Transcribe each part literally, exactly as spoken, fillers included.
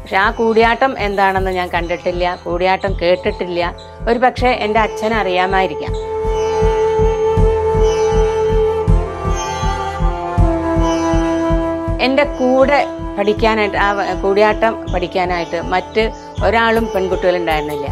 പക്ഷെ ആ കൂടിയാട്ടം എന്താണെന്ന് ഞാൻ കണ്ടിട്ടില്ല, കൂടിയാട്ടം കേട്ടിട്ടില്ല. ഒരു പക്ഷെ എൻ്റെ അച്ഛനെ അറിയാമായിരിക്കാം. എൻ്റെ കൂടെ പഠിക്കാനായിട്ട്, ആ കൂടിയാട്ടം പഠിക്കാനായിട്ട് മറ്റ് ഒരാളും പെൺകുട്ടികളുണ്ടായിരുന്നില്ല.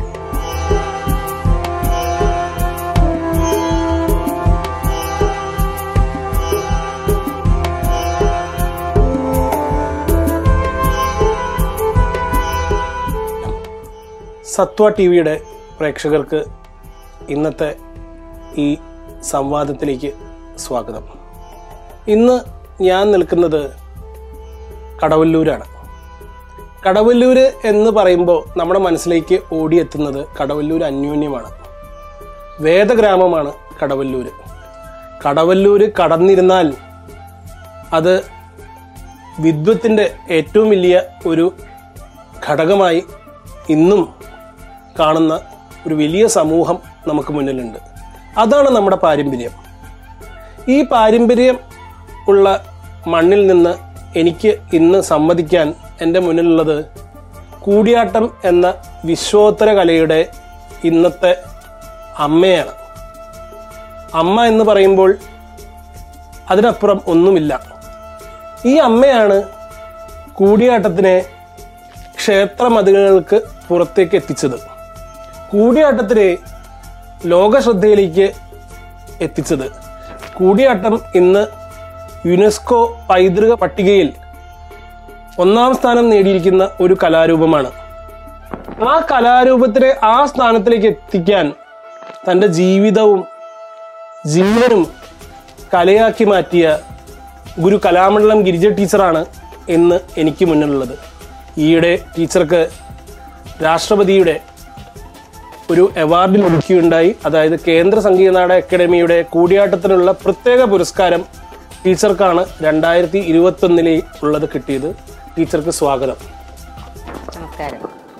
സത്വ ടി വിയുടെ പ്രേക്ഷകർക്ക് ഇന്നത്തെ ഈ സംവാദത്തിലേക്ക് സ്വാഗതം. ഇന്ന് ഞാൻ നിൽക്കുന്നത് കടവല്ലൂരാണ്. കടവല്ലൂര് എന്ന് പറയുമ്പോൾ നമ്മുടെ മനസ്സിലേക്ക് ഓടിയെത്തുന്നത് കടവല്ലൂർ അന്യോന്യമാണ്. വേദഗ്രാമമാണ് കടവല്ലൂര്. കടവല്ലൂര് കടന്നിരുന്നാൽ അത് വിദ്വത്തിൻ്റെ ഏറ്റവും വലിയ ഒരു ഘടകമായി ഇന്നും കാണുന്ന ഒരു വലിയ സമൂഹം നമുക്ക് മുന്നിലുണ്ട്. അതാണ് നമ്മുടെ പാരമ്പര്യം. ഈ പാരമ്പര്യം ഉള്ള മണ്ണിൽ നിന്ന് എനിക്ക് ഇന്ന് സംവദിക്കാൻ എൻ്റെ മുന്നിലുള്ളത് കൂടിയാട്ടം എന്ന വിശ്വോത്തര കലയുടെ ഇന്നത്തെ അമ്മയാണ്. അമ്മ എന്ന് പറയുമ്പോൾ അതിനപ്പുറം ഒന്നുമില്ല. ഈ അമ്മയാണ് കൂടിയാട്ടത്തിനെ ക്ഷേത്രമതിലുകൾക്ക് പുറത്തേക്ക് എത്തിച്ചത്, കൂടിയാട്ടത്തിനെ ലോകശ്രദ്ധയിലേക്ക് എത്തിച്ചത്. കൂടിയാട്ടം ഇന്ന് യുനെസ്കോ പൈതൃക പട്ടികയിൽ ഒന്നാം സ്ഥാനം നേടിയിരിക്കുന്ന ഒരു കലാരൂപമാണ്. ആ കലാരൂപത്തിനെ ആ സ്ഥാനത്തിലേക്ക് എത്തിക്കാൻ തൻ്റെ ജീവിതവും ജീവനും കലയാക്കി മാറ്റിയ ഗുരു കലാമണ്ഡലം ഗിരിജ ടീച്ചറാണ് ഇന്ന് എനിക്ക് മുന്നിലുള്ളത്. ഈയിടെ ടീച്ചർക്ക് രാഷ്ട്രപതിയുടെ ഒരു അവാർഡ് ലഭിക്കുകയുണ്ടായി. അതായത് കേന്ദ്ര സംഗീത നാടക അക്കാദമിയുടെ കൂടിയാട്ടത്തിനുള്ള പ്രത്യേക പുരസ്കാരം ടീച്ചർക്കാണ് രണ്ടായിരത്തി ഇരുപത്തി ഒന്നിലെ ഉള്ളത് കിട്ടിയത്. ടീച്ചർക്ക് സ്വാഗതം. നമസ്കാരം.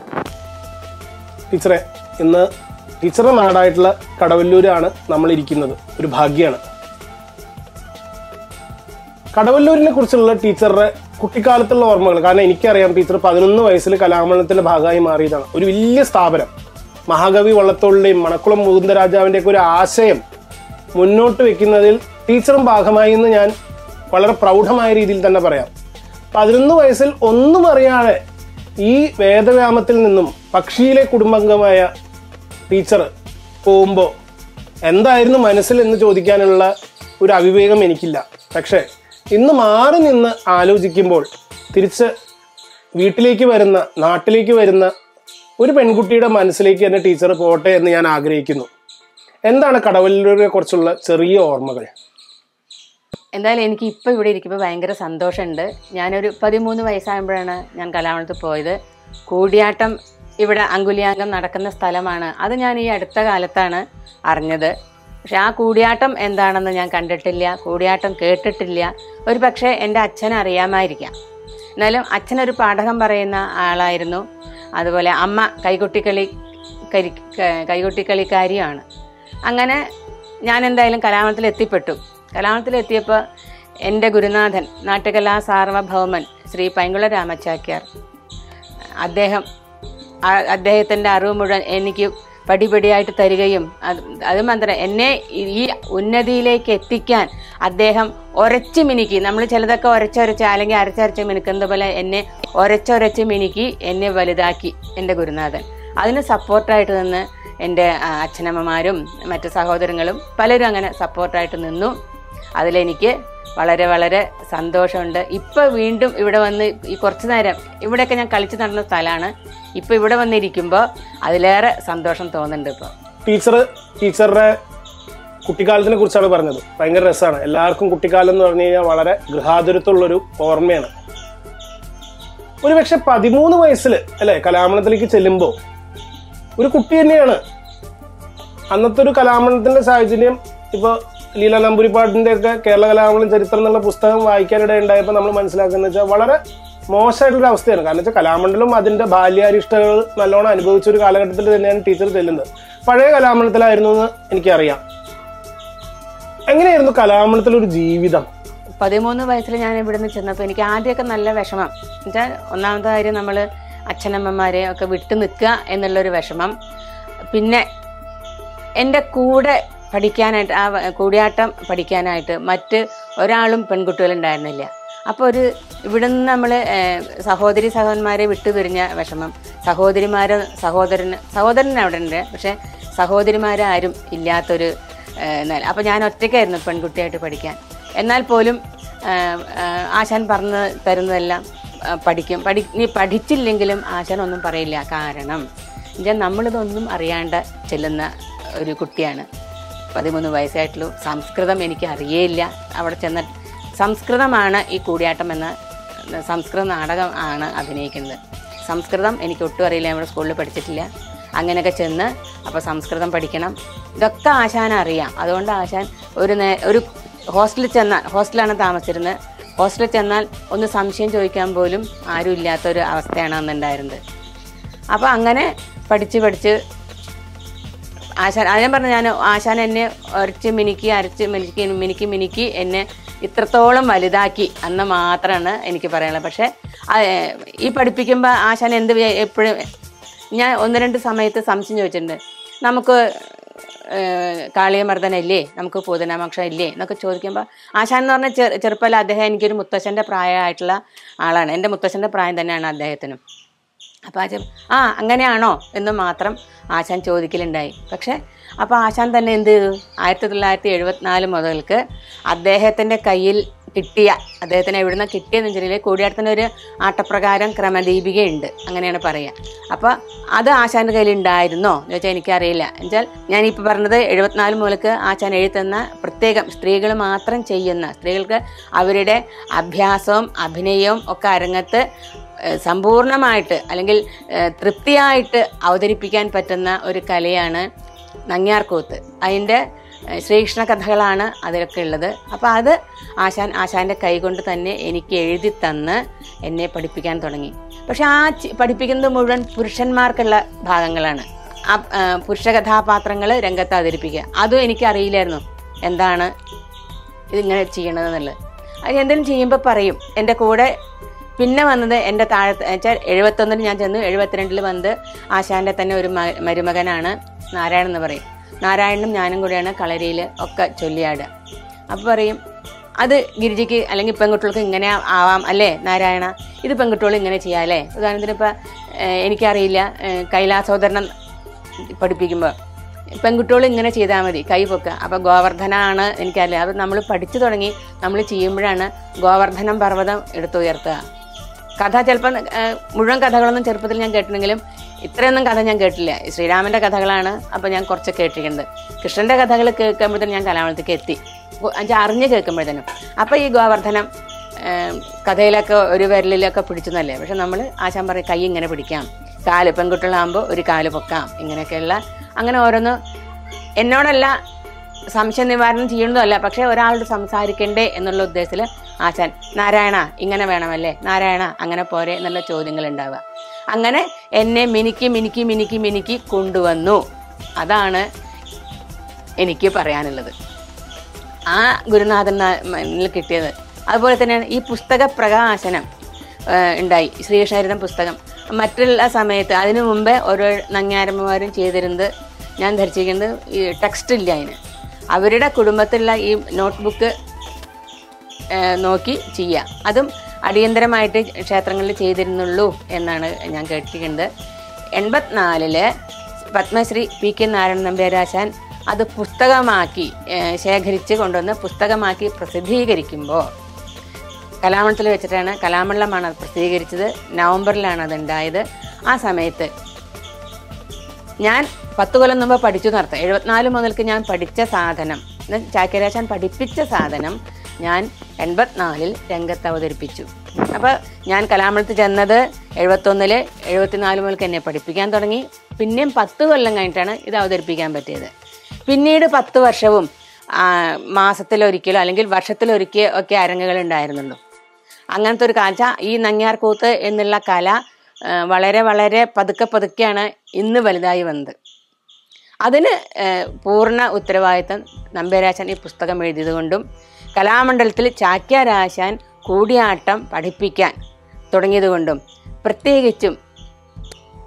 ടീച്ചറെ, ഇന്ന് ടീച്ചറുടെ നാടായിട്ടുള്ള കടവല്ലൂരാണ് നമ്മൾ ഇരിക്കുന്നത്. ഒരു ഭാഗ്യമാണ്. കടവല്ലൂരിനെ കുറിച്ചുള്ള ടീച്ചറുടെ കുട്ടിക്കാലത്തുള്ള ഓർമ്മകൾ, കാരണം എനിക്കറിയാം ടീച്ചർ പതിനൊന്ന് വയസ്സിൽ കലാമണ്ഡലത്തിന്റെ ഭാഗമായി മാറിയതാണ്. ഒരു വലിയ സ്ഥാപനം, മഹാകവി വള്ളത്തോളിന്റെയും മണക്കുളം മുകുന്ദരാജാവിന്റെ ഒക്കെ ഒരു ആശയം മുന്നോട്ട് വെക്കുന്നതിൽ ടീച്ചറും ഭാഗമായി എന്ന് ഞാൻ വളരെ പ്രൗഢമായ രീതിയിൽ തന്നെ പറയാം. പതിനൊന്ന് വയസ്സിൽ ഒന്നും അറിയാതെ ഈ വേദവ്യാമത്തിൽ നിന്നും പക്ഷിയിലെ കുടുംബാംഗമായ ടീച്ചർ പോകുമ്പോൾ എന്തായിരുന്നു മനസ്സിൽ എന്ന് ചോദിക്കാനുള്ള ഒരു അവിവേകം എനിക്കില്ല. പക്ഷേ ഇന്ന് മാറി നിന്ന് ആലോചിക്കുമ്പോൾ തിരിച്ച് വീട്ടിലേക്ക് വരുന്ന, നാട്ടിലേക്ക് വരുന്ന ഒരു പെൺകുട്ടിയുടെ മനസ്സിലേക്ക് തന്നെ ടീച്ചർ പോട്ടെ എന്ന് ഞാൻ ആഗ്രഹിക്കുന്നു. എന്താണ് കടവല്ലൂരിനെ കുറിച്ചുള്ള ചെറിയ ഓർമ്മകൾ? എന്തായാലും എനിക്ക് ഇപ്പോൾ ഇവിടെ ഇരിക്കുമ്പോൾ ഭയങ്കര സന്തോഷമുണ്ട്. ഞാനൊരു പതിമൂന്ന് വയസ്സാകുമ്പോഴാണ് ഞാൻ കലാമണ്ഡലത്തിൽ പോയത്. കൂടിയാട്ടം ഇവിടെ അങ്കുലിയാങ്കം നടക്കുന്ന സ്ഥലമാണ്. അത് ഞാൻ ഈ അടുത്ത കാലത്താണ് അറിഞ്ഞത്. പക്ഷെ ആ കൂടിയാട്ടം എന്താണെന്ന് ഞാൻ കണ്ടിട്ടില്ല, കൂടിയാട്ടം കേട്ടിട്ടില്ല. ഒരു പക്ഷേ എൻ്റെ അച്ഛനെ അറിയാമായിരിക്കാം. എന്നാലും അച്ഛനൊരു പാഠകം പറയുന്ന ആളായിരുന്നു. അതുപോലെ അമ്മ കൈകൊട്ടിക്കളി കരി കൈകൊട്ടിക്കളിക്കാരിയാണ്. അങ്ങനെ ഞാൻ എന്തായാലും കലാമണ്ഡലത്തിൽ എത്തിപ്പെട്ടു. കലാമണ്ഡലത്തിൽ എത്തിയപ്പോൾ എൻ്റെ ഗുരുനാഥൻ നാട്യകലാ സാർവഭൗമൻ ശ്രീ പൈങ്കുള രാമചാക്യാർ, അദ്ദേഹം അദ്ദേഹത്തിൻ്റെ അറിവ് മുഴുവൻ എനിക്ക് പടിപടിയായിട്ട് തരികയും അത് അത് മാത്രം എന്നെ ഈ ഉന്നതിയിലേക്ക് എത്തിക്കാൻ അദ്ദേഹം ഒരച്ച് മിനുക്കി, നമ്മൾ ചിലതൊക്കെ ഒരച്ചൊരച്ച് അല്ലെങ്കിൽ അരച്ചരച്ച് മിനുക്കുന്നത് പോലെ എന്നെ ഒരച്ചൊരച്ച് മിനുക്കി എന്നെ വലുതാക്കി എൻ്റെ ഗുരുനാഥൻ. അതിന് സപ്പോർട്ടായിട്ട് നിന്ന് എൻ്റെ അച്ഛനമ്മമാരും മറ്റു സഹോദരങ്ങളും പലരും അങ്ങനെ സപ്പോർട്ടായിട്ട് നിന്നു. അതിലെനിക്ക് വളരെ വളരെ സന്തോഷമുണ്ട്. ഇപ്പോൾ വീണ്ടും ഇവിടെ വന്ന് ഈ കുറച്ചു നേരം ഇവിടെയൊക്കെ ഞാൻ കളിച്ച് നടന്ന സ്ഥലമാണ്. ഇപ്പോൾ ഇവിടെ വന്നിരിക്കുമ്പോൾ അതിലേറെ സന്തോഷം തോന്നുന്നുണ്ട്. ഇപ്പോൾ ടീച്ചർ ടീച്ചറുടെ കുട്ടിക്കാലത്തിനെ കുറിച്ചാണ് പറഞ്ഞത്. ഭയങ്കര രസമാണ്. എല്ലാവർക്കും കുട്ടിക്കാലം എന്ന് പറഞ്ഞു കഴിഞ്ഞാൽ വളരെ ഗൃഹാതുരത്തുള്ളൊരു ഓർമ്മയാണ്. ഒരുപക്ഷെ പതിമൂന്ന് വയസ്സിൽ അല്ലെ കലാമണ്ഡലത്തിലേക്ക് ചെല്ലുമ്പോൾ ഒരു കുട്ടി തന്നെയാണ്. അന്നത്തെ ഒരു കലാമണ്ഡലത്തിന്റെ സാഹചര്യം, ഇപ്പൊ ലീല നമ്പൂരിപ്പാട്ടിന്റെ ഒക്കെ കേരള കലാമണ്ഡലം ചരിത്രം എന്നുള്ള പുസ്തകം വായിക്കാനിടെ ഉണ്ടായപ്പോൾ നമ്മൾ മനസ്സിലാക്കുന്നത് വെച്ചാൽ വളരെ മോശമായിട്ടുള്ള അവസ്ഥയാണ്. കാരണം വെച്ചാൽ കലാമണ്ഡലം അതിന്റെ ബാല്യാരിഷ്ടകൾ നല്ലോണം അനുഭവിച്ച ഒരു കാലഘട്ടത്തിൽ തന്നെയാണ് ടീച്ചർ ചെല്ലുന്നത്. പഴയ കലാമണ്ഡലത്തിലായിരുന്നു എന്ന് എനിക്കറിയാം. എങ്ങനെയായിരുന്നു കലാമണ്ഡലത്തിലൊരു ജീവിതം? പതിമൂന്ന് വയസ്സിൽ ഞാൻ ഇവിടുന്ന് ചെന്നപ്പോൾ എനിക്ക് ആദ്യമൊക്കെ നല്ല വിഷമം. എന്നുവെച്ചാൽ ഒന്നാമത്തെ കാര്യം, നമ്മൾ അച്ഛനമ്മമാരെ ഒക്കെ വിട്ടു നിൽക്കുക എന്നുള്ളൊരു വിഷമം. പിന്നെ എൻ്റെ കൂടെ പഠിക്കാനായിട്ട് ആ കൂടിയാട്ടം പഠിക്കാനായിട്ട് മറ്റ് ഒരാളും പെൺകുട്ടികളുണ്ടായിരുന്നില്ല. അപ്പോൾ ഒരു ഇവിടെ നിന്ന് നമ്മൾ സഹോദരി സഹോദരന്മാരെ വിട്ടുപിരിഞ്ഞ വിഷമം, സഹോദരിമാരെ സഹോദരന് സഹോദരൻ അവിടെ ഉണ്ട്, പക്ഷെ സഹോദരിമാരാരും ഇല്ലാത്തൊരു എന്നാൽ അപ്പോൾ ഞാൻ ഒറ്റയ്ക്കായിരുന്നു പെൺകുട്ടിയായിട്ട് പഠിക്കാൻ. എന്നാൽ പോലും ആശാൻ പറഞ്ഞു തരുന്നതെല്ലാം പഠിക്കും. പഠി നീ പഠിച്ചില്ലെങ്കിലും ആശാൻ ഒന്നും പറയില്ല. കാരണം ഞാൻ നമ്മളിതൊന്നും അറിയാണ്ട് ചെല്ലുന്ന ഒരു കുട്ടിയാണ്. പതിമൂന്ന് വയസ്സായിട്ടുള്ളൂ. സംസ്കൃതം എനിക്ക് അറിയേയില്ല. അവിടെ ചെന്ന സംസ്കൃതമാണ് ഈ കൂടിയാട്ടം എന്ന സംസ്കൃത നാടകം ആണ് അഭിനയിക്കുന്നത്. സംസ്കൃതം എനിക്ക് ഒട്ടും അറിയില്ല, നമ്മുടെ സ്കൂളിൽ പഠിച്ചിട്ടില്ല. അങ്ങനെയൊക്കെ ചെന്ന് അപ്പോൾ സംസ്കൃതം പഠിക്കണം. ഇതൊക്കെ ആശാൻ അറിയാം. അതുകൊണ്ട് ആശാൻ ഒരു നേ ഒരു ഹോസ്റ്റലിൽ ചെന്നാൽ, ഹോസ്റ്റലാണ് താമസിച്ചിരുന്നത്, ഹോസ്റ്റലിൽ ചെന്നാൽ ഒന്ന് സംശയം ചോദിക്കാൻ പോലും ആരും ഇല്ലാത്തൊരു അവസ്ഥയാണ് അന്നുണ്ടായിരുന്നത്. അപ്പോൾ അങ്ങനെ പഠിച്ച് പഠിച്ച് ആശാൻ ആദ്യം പറഞ്ഞു ഞാൻ ആശാൻ എന്നെ അരച്ച് മിനുക്കി അരച്ച് മിനുക്കി മിനുക്കി മിനുക്കി എന്നെ ഇത്രത്തോളം വലുതാക്കി അന്ന് മാത്രമാണ് എനിക്ക് പറയാനുള്ളത്. പക്ഷേ ഈ പഠിപ്പിക്കുമ്പോൾ ആശാൻ എന്ത് എപ്പോഴും ഞാൻ ഒന്ന് രണ്ട് സമയത്ത് സംശയം ചോദിച്ചിട്ടുണ്ട്. നമുക്ക് കാളിയമർദ്ദനല്ലേ, നമുക്ക് പൂതനാമോക്ഷം ഇല്ലേ എന്നൊക്കെ ചോദിക്കുമ്പോൾ ആശാൻ എന്ന് പറഞ്ഞാൽ ചെറു ചെറുപ്പമല്ല അദ്ദേഹം എനിക്കൊരു മുത്തശ്ശൻ്റെ പ്രായമായിട്ടുള്ള ആളാണ്. എൻ്റെ മുത്തശ്ശൻ്റെ പ്രായം തന്നെയാണ് അദ്ദേഹത്തിനും. അപ്പോൾ ആശാൻ ആ അങ്ങനെയാണോ എന്ന് മാത്രം ആശാൻ ചോദിക്കലുണ്ടായി. പക്ഷേ അപ്പോൾ ആശാൻ തന്നെ എന്ത് ചെയ്തു, ആയിരത്തി തൊള്ളായിരത്തി എഴുപത്തിനാല് മുതൽക്ക് അദ്ദേഹത്തിൻ്റെ കയ്യിൽ കിട്ടിയ, അദ്ദേഹത്തിന് എവിടുന്ന് കിട്ടിയെന്ന് വെച്ചിട്ടുണ്ടെങ്കിൽ കൂടിയാട്ടത്തിൻ്റെ ഒരു ആട്ടപ്രകാരം ക്രമദീപികയുണ്ട്, അങ്ങനെയാണ് പറയുക. അപ്പോൾ അത് ആശാൻ്റെ കയ്യിൽ ഉണ്ടായിരുന്നോ എന്ന് ചോദിച്ചാൽ എനിക്കറിയില്ല. എന്നുവെച്ചാൽ ഞാനിപ്പോൾ പറഞ്ഞത് എഴുപത്തിനാല് മുതൽക്ക് ആശാൻ എഴുതുന്ന പ്രത്യേകം സ്ത്രീകൾ മാത്രം ചെയ്യുന്ന, സ്ത്രീകൾക്ക് അവരുടെ അഭ്യാസവും അഭിനയവും ഒക്കെ അരങ്ങത്ത് സമ്പൂർണമായിട്ട് അല്ലെങ്കിൽ തൃപ്തിയായിട്ട് അവതരിപ്പിക്കാൻ പറ്റുന്ന ഒരു കലയാണ് നങ്ങ്യാർകൂത്ത്. അതിൻ്റെ ശ്രീകൃഷ്ണ കഥകളാണ് അതിലൊക്കെ ഉള്ളത്. അപ്പോൾ അത് ആശാൻ ആശാൻ്റെ കൈകൊണ്ട് തന്നെ എനിക്ക് എഴുതി തന്ന് എന്നെ പഠിപ്പിക്കാൻ തുടങ്ങി. പക്ഷെ ആ പഠിപ്പിക്കുന്നത് മുഴുവൻ പുരുഷന്മാർക്കുള്ള ഭാഗങ്ങളാണ്. ആ പുരുഷ കഥാപാത്രങ്ങൾ രംഗത്ത് അവതരിപ്പിക്കുക. അതും എനിക്കറിയില്ലായിരുന്നു എന്താണ് ഇതിങ്ങനെ ചെയ്യണതെന്നുള്ളത്. അത് എന്തെങ്കിലും ചെയ്യുമ്പോൾ പറയും. എൻ്റെ കൂടെ പിന്നെ വന്നത് എൻ്റെ താഴത്ത് വെച്ചാൽ എഴുപത്തൊന്നിന് ഞാൻ ചെന്നു, എഴുപത്തിരണ്ടിൽ വന്നത് ആശാൻ്റെ തന്നെ ഒരു മരുമകനാണ് നാരായണൻ എന്ന് പറയും. നാരായണനും ഞാനും കൂടെയാണ് കളരിയിൽ ഒക്കെ ചൊല്ലിയാടുക. അപ്പോൾ പറയും അത് ഗിരിജയ്ക്ക് അല്ലെങ്കിൽ പെൺകുട്ടികൾക്ക് ഇങ്ങനെ ആവാം അല്ലേ നാരായണ, ഇത് പെൺകുട്ടികൾ ഇങ്ങനെ ചെയ്യാം അല്ലേ. ഉദാഹരണത്തിന് ഇപ്പം എനിക്കറിയില്ല, കൈലാസോദരണം പഠിപ്പിക്കുമ്പോൾ പെൺകുട്ടികൾ ഇങ്ങനെ ചെയ്താൽ മതി, കൈ പൊക്കുക. അപ്പോൾ ഗോവർദ്ധനാണ് എനിക്കറിയില്ല. അത് നമ്മൾ പഠിച്ചു തുടങ്ങി നമ്മൾ ചെയ്യുമ്പോഴാണ് ഗോവർദ്ധനം പർവ്വതം എടുത്തുയർത്തുക. കഥ ചിലപ്പോൾ മുഴുവൻ കഥകളൊന്നും ചെറുപ്പത്തിൽ ഞാൻ കേട്ടിട്ടുണ്ടെങ്കിലും ഇത്രയൊന്നും കഥ ഞാൻ കേട്ടില്ല. ശ്രീരാമൻ്റെ കഥകളാണ് അപ്പോൾ ഞാൻ കുറച്ച് കേട്ടിട്ടുണ്ട്. കൃഷ്ണൻ്റെ കഥകൾ കേൾക്കുമ്പോഴത്തേനും ഞാൻ കലാമണ്ഡലത്തേക്ക് എത്തി, അഞ്ച് അറിഞ്ഞ് കേൾക്കുമ്പോഴത്തേനും. അപ്പോൾ ഈ ഗോവർദ്ധനം കഥയിലൊക്കെ ഒരു വിരലിലൊക്കെ പിടിച്ചെന്നല്ലേ. പക്ഷെ നമ്മൾ ആശാൻ പറയും കൈ ഇങ്ങനെ പിടിക്കാം, കാല് പെൺകുട്ടികളാകുമ്പോൾ ഒരു കാല് പൊക്കാം, ഇങ്ങനെയൊക്കെയുള്ള അങ്ങനെ ഓരോന്ന് എന്നോടല്ല സംശയ നിവാരണം ചെയ്യണതല്ല, പക്ഷെ ഒരാളോട് സംസാരിക്കണ്ടേ എന്നുള്ള ഉദ്ദേശത്തിൽ ആശാൻ നാരായണ ഇങ്ങനെ വേണമല്ലേ, നാരായണ അങ്ങനെ പോരെ എന്നുള്ള ചോദ്യങ്ങൾ ഉണ്ടാവുക. അങ്ങനെ എന്നെ മിനുക്കി മിനുക്കി മിനുക്കി മിനുക്കി കൊണ്ടുവന്നു. അതാണ് എനിക്ക് പറയാനുള്ളത്. ആ ഗുരുനാഥൻ കിട്ടിയത്. അതുപോലെ തന്നെയാണ് ഈ പുസ്തക പ്രകാശനം ഉണ്ടായി, ശ്രീകൃഷ്ണചരിതം പുസ്തകം. മറ്റുള്ള സമയത്ത് അതിനു മുമ്പേ ഓരോ നങ്ങ്യാരമ്മമാരും ചെയ്തിരുന്നത് ഞാൻ ധരിച്ചിരിക്കുന്നത് ഈ ടെക്സ്റ്റ് ഇല്ല അതിന്. അവരുടെ കുടുംബത്തിലുള്ള ഈ നോട്ട്ബുക്ക് നോക്കി ചെയ്യുക. അതും അടിയന്തരമായിട്ട് ക്ഷേത്രങ്ങളിൽ ചെയ്തിരുന്നുള്ളൂ എന്നാണ് ഞാൻ കേട്ടിരിക്കുന്നത്. എൺപത്തിനാലില് പത്മശ്രീ പി കെ നാരായണൻ നമ്പ്യാരാശാൻ അത് പുസ്തകമാക്കി ശേഖരിച്ച് കൊണ്ടുവന്ന് പുസ്തകമാക്കി പ്രസിദ്ധീകരിക്കുമ്പോൾ കലാമണ്ഡലത്തിൽ വെച്ചിട്ടാണ്, കലാമണ്ഡലമാണ് അത് പ്രസിദ്ധീകരിച്ചത്. നവംബറിലാണ് അതുണ്ടായത്. ആ സമയത്ത് ഞാൻ പത്ത് കൊല്ലം മുമ്പ് പഠിച്ചു നടത്താം. എഴുപത്തിനാല് മുതൽക്ക് ഞാൻ പഠിച്ച സാധനം, ചാക്യാരാശാൻ പഠിപ്പിച്ച സാധനം ഞാൻ എൺപത്തിനാലിൽ രംഗത്ത് അവതരിപ്പിച്ചു. അപ്പോൾ ഞാൻ കലാമണ്ഡലത്തിൽ ചെന്നത് എഴുപത്തൊന്നില്, എഴുപത്തിനാല് മുതൽക്ക് എന്നെ പഠിപ്പിക്കാൻ തുടങ്ങി. പിന്നെയും പത്ത് കൊല്ലം കഴിഞ്ഞിട്ടാണ് ഇത് അവതരിപ്പിക്കാൻ പറ്റിയത്. പിന്നീട് പത്ത് വർഷവും മാസത്തിലൊരിക്കലോ അല്ലെങ്കിൽ വർഷത്തിലൊരിക്കലോ ഒക്കെ അരങ്ങുകൾ ഉണ്ടായിരുന്നുള്ളൂ. അങ്ങനത്തെ ഒരു കാഴ്ച. ഈ നങ്ങ്യാർകൂത്ത് എന്നുള്ള കല വളരെ വളരെ പതുക്കെ പതുക്കെയാണ് ഇന്ന് വലുതായി വന്നത്. അതിന് പൂർണ്ണ ഉത്തരവാദിത്തം നമ്പ്യാരാശാൻ ഈ പുസ്തകം എഴുതിയത് കൊണ്ടും കലാമണ്ഡലത്തിൽ ചാക്യാരാശാൻ കൂടിയാട്ടം പഠിപ്പിക്കാൻ തുടങ്ങിയത് കൊണ്ടും പ്രത്യേകിച്ചും